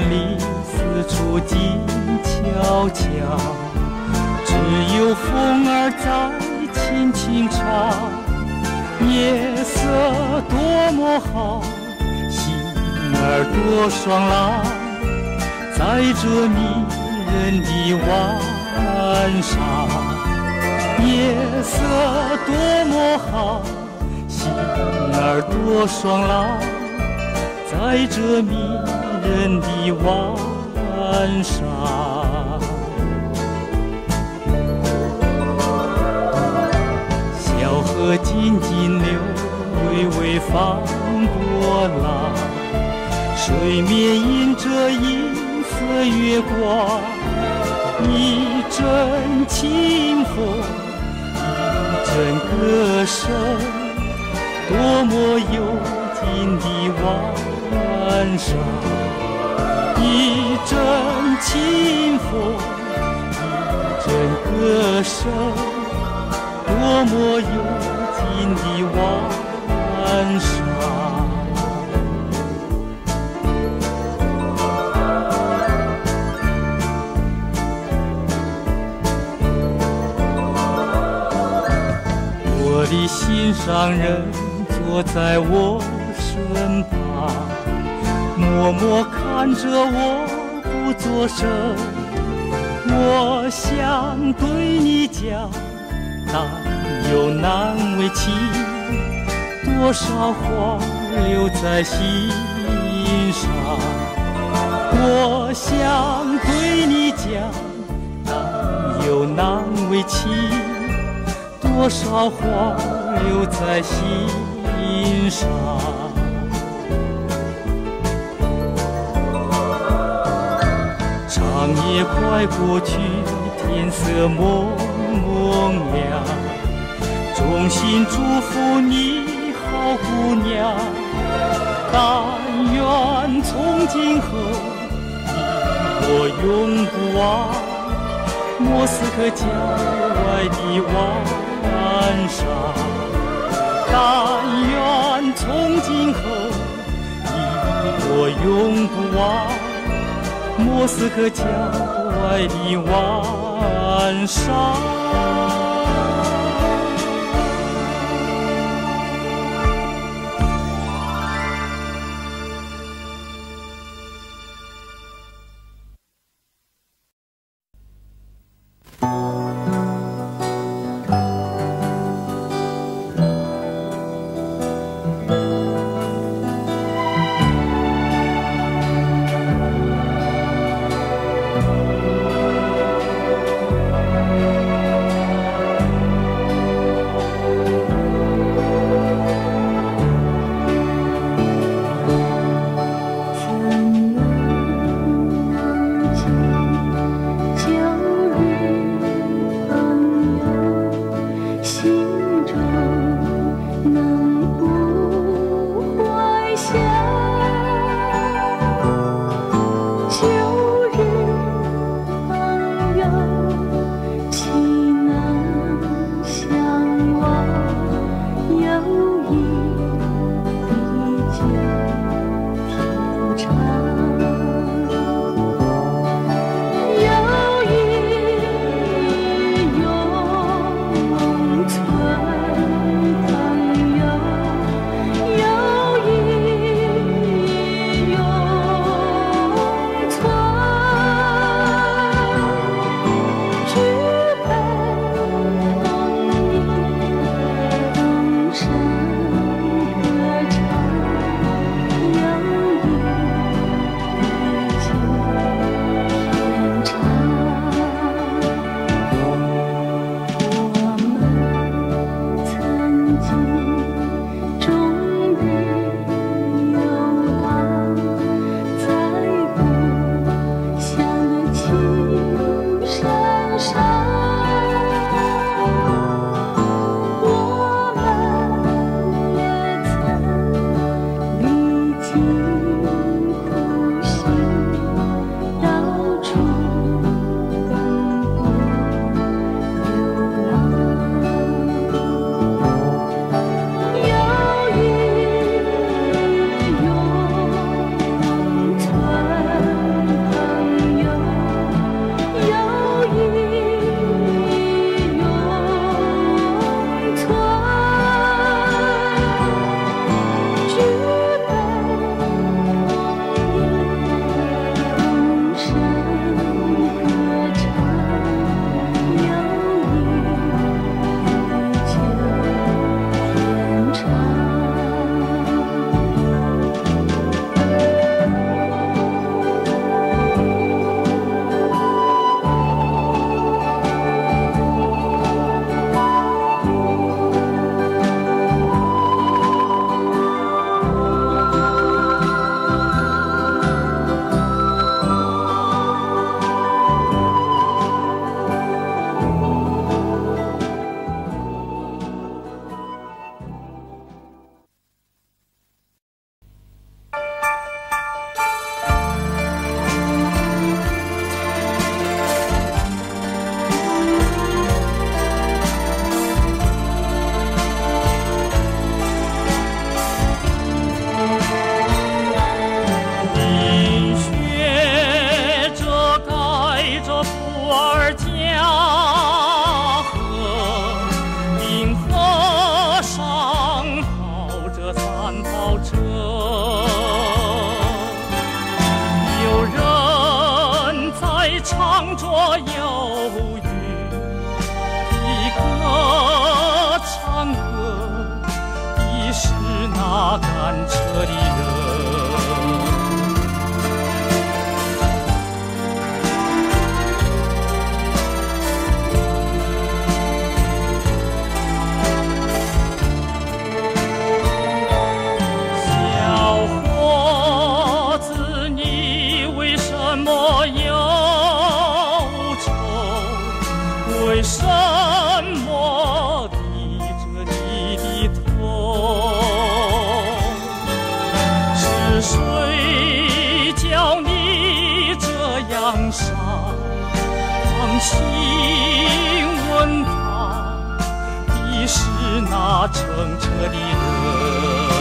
里四处静悄悄，只有风儿在轻轻唱。夜色多么好，心儿多爽朗，在这迷人的晚上。夜色多么好，心儿多爽朗，在这迷人的晚上。小河静静流，微微放波浪，水面映着银色月光，一阵清风，一阵歌声，多么幽静的晚上。一阵清风，一阵歌声，多么幽静的晚上。我的心上人坐在我身旁，默默看着我不作声。我想对你讲，但又难为情，多少话留在心上。我想对你讲，但又难为情，多少话留在心上。长夜快过去，天色蒙蒙亮，衷心祝福你好姑娘。但愿从今后你我永不忘莫斯科郊外的晚上。但愿从今后你我永不忘莫斯科郊外的晚上。 永存。 唱着忧郁的歌，唱歌的是那赶车的人。为什么低着你的头？是谁叫你这样伤心问他的是那乘车的人。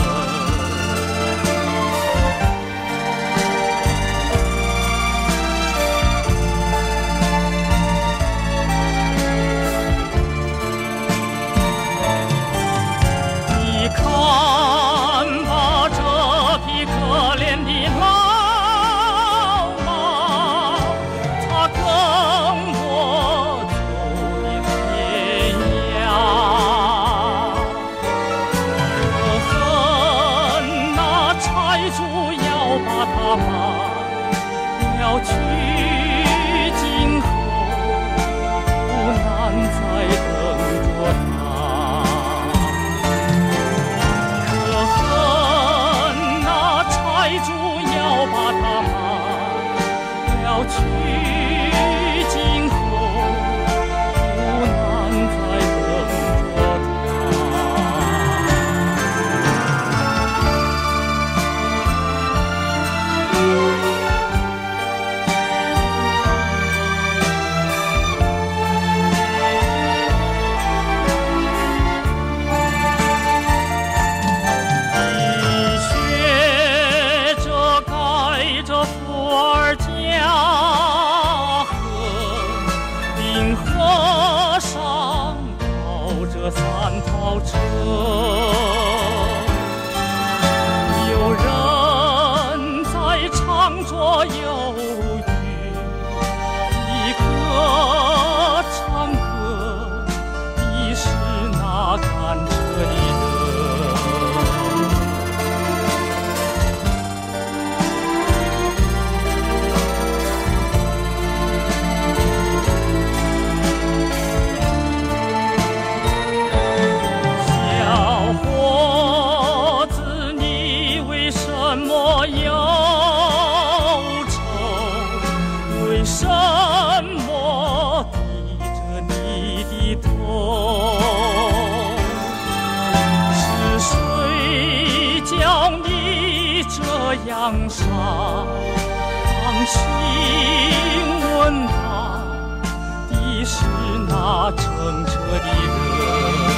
伤心问他的是那乘车的人。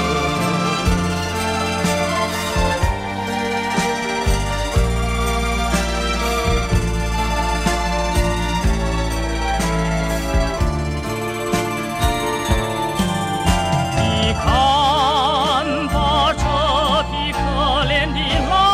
你看吧，这匹可怜的老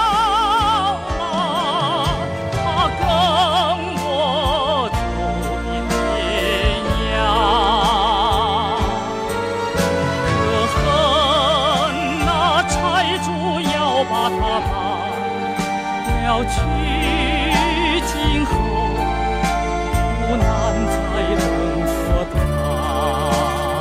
去，今后不难再等着他。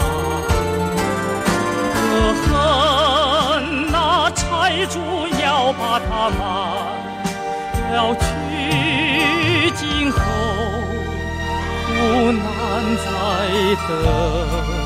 可恨那财主要把他卖了去，今后不难再等。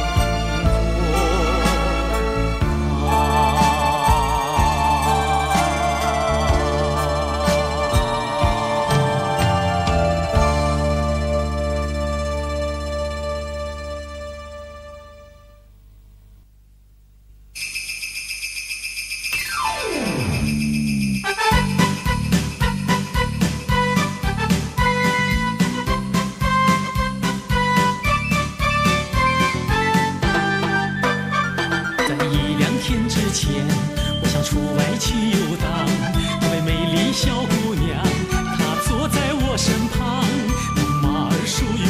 我想出外去游荡，那位美丽小姑娘，她坐在我身旁，那马儿属于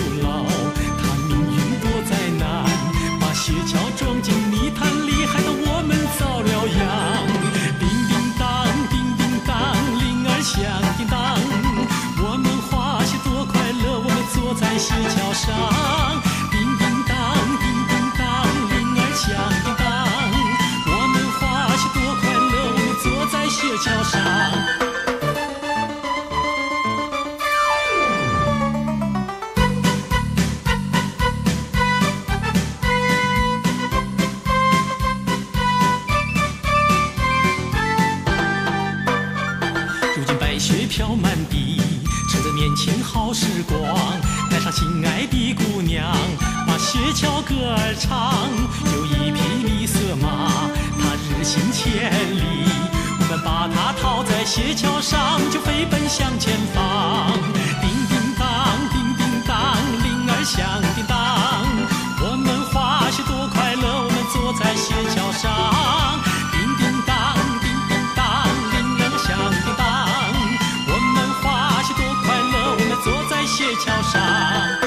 桥歌儿唱，有一匹绿色马，它日行千里。我们把它套在斜桥上，就飞奔向前方。叮叮当，叮叮当，铃儿响叮当。我们滑雪多快乐，我们坐在斜桥上。叮叮当，叮叮当，铃儿响叮当。我们滑雪多快乐，我们坐在斜桥上。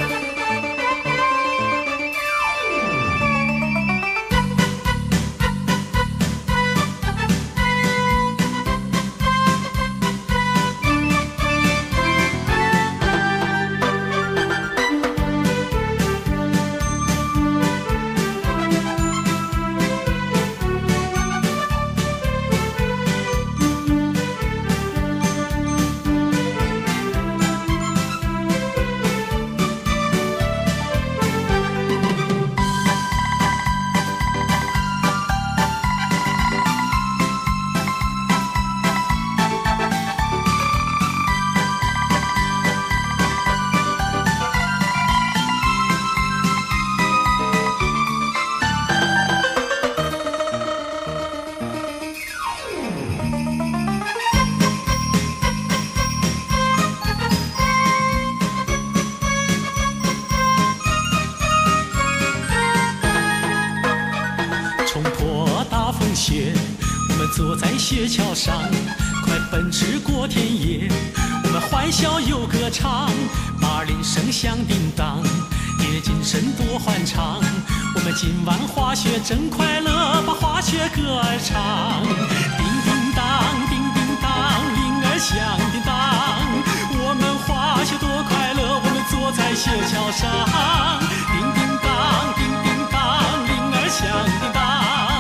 我们坐在斜桥上，快奔驰过田野。我们欢笑又歌唱，马铃声响叮当，夜精神多欢畅。我们今晚滑雪真快乐，把滑雪歌儿唱。叮叮当，叮叮当，铃儿响叮当。我们滑雪多快乐，我们坐在斜桥上。叮叮当，叮叮当，铃儿响叮当。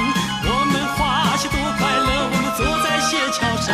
坐在斜桥上，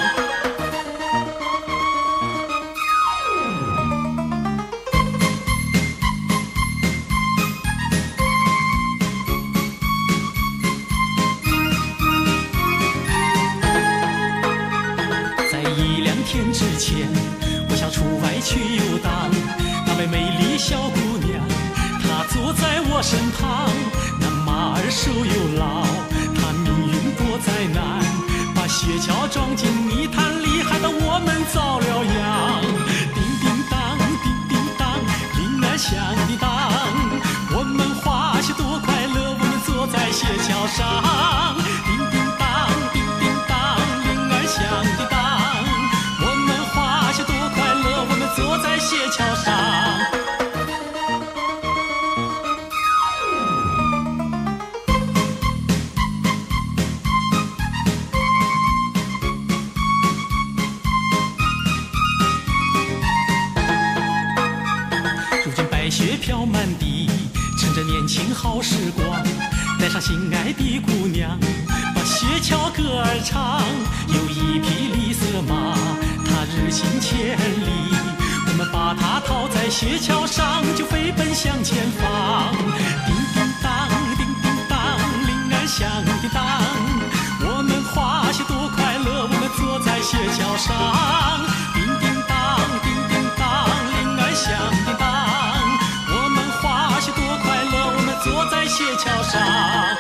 在1、2天之前，我想出外去游荡。那位美丽小姑娘，她坐在我身旁。那马儿瘦又老，她命运多灾难。斜桥撞进泥潭里，害得我们遭了殃。叮叮当，叮叮当，铃儿响叮当。我们滑雪多快乐，我们坐在斜桥上。叮叮当，叮叮当，铃儿响叮当。我们滑雪多快乐，我们坐在斜桥上。雪飘满地，趁着年轻好时光，带上心爱的姑娘，把斜桥歌儿唱。有一匹绿色马，它日行千里。我们把它套在斜桥上，就飞奔向前方。叮叮当，叮叮当，铃儿响叮当。我们滑雪多快乐，我们坐在斜桥上。叮叮当，叮叮当，铃儿响叮当。多快乐，我们坐在斜桥上。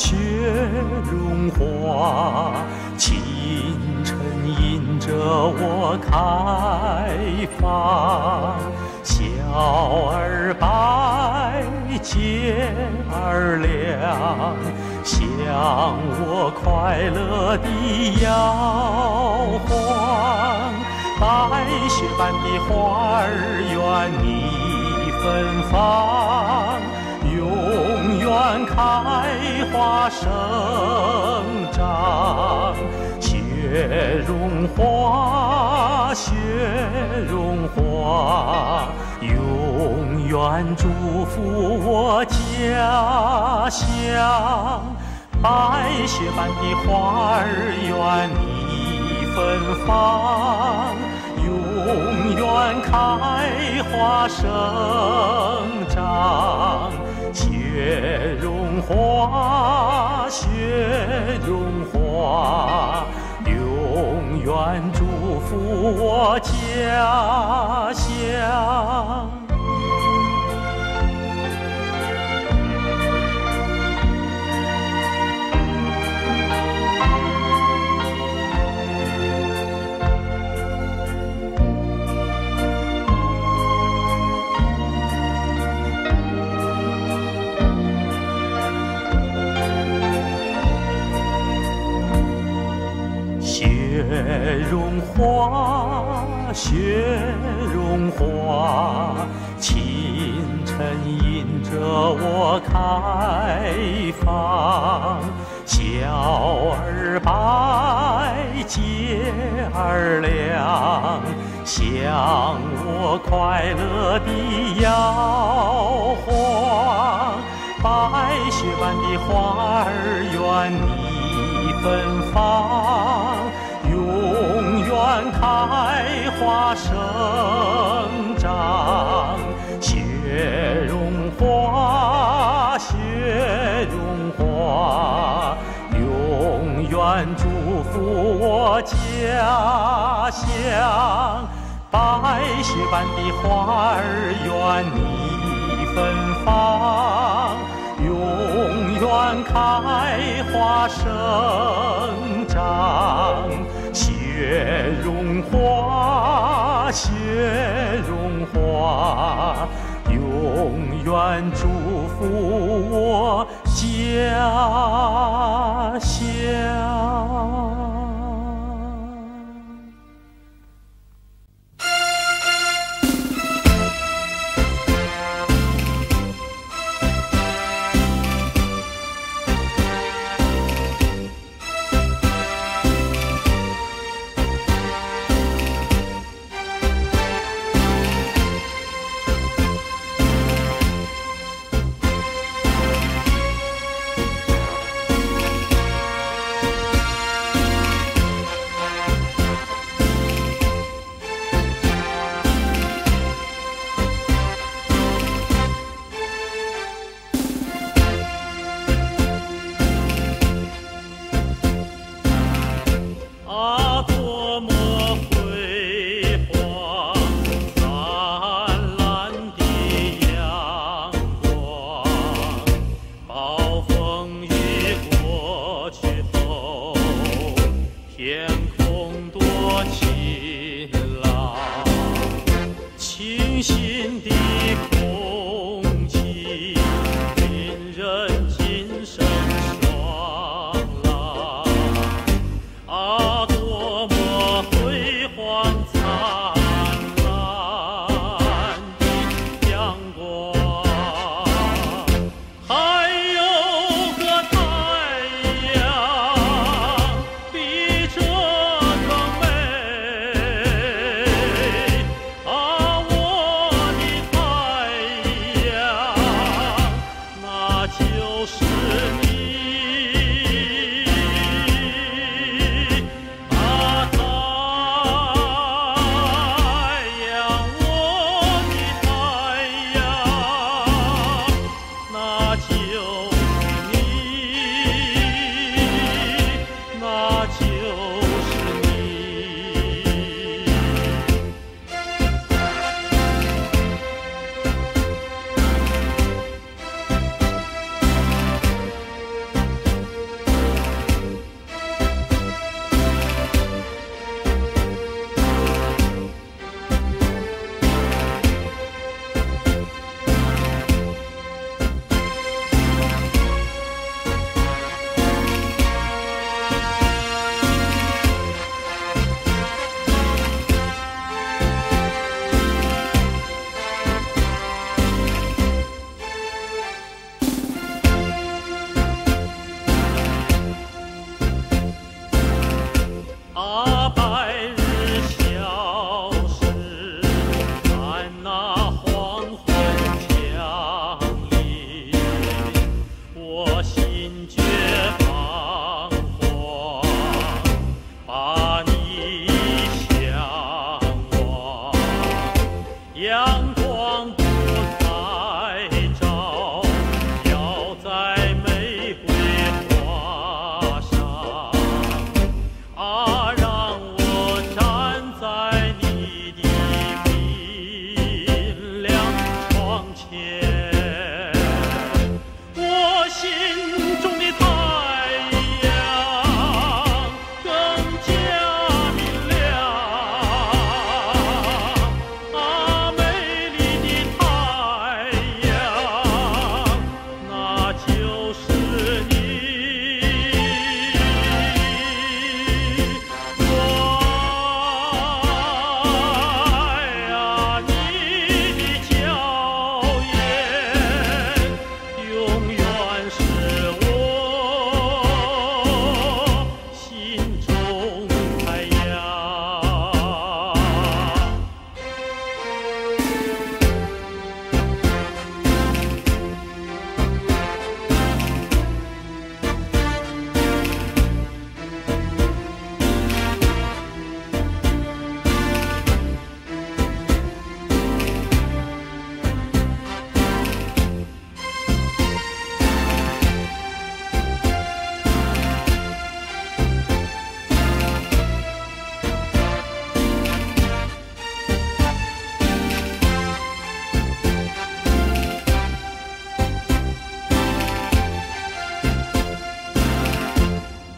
雪融化，清晨迎着我开放。小儿白，节儿亮，向我快乐地摇晃。白雪般的花儿愿你芬芳，永远开花生长。雪融化，雪融化，永远祝福我家乡。白雪般的花儿愿你芬芳，永远开花生长。雪融化，雪融化，永远祝福我家乡。雪融化，雪融化，清晨迎着我开放。小儿白，节儿亮，向我快乐地摇晃。白雪般的花儿愿你芬芳，永远开花生长。雪融化，雪融化，永远祝福我家乡。白雪般的花儿愿你芬芳，永远开花生长。雪融化，雪融化，永远祝福我家乡。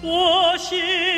我心。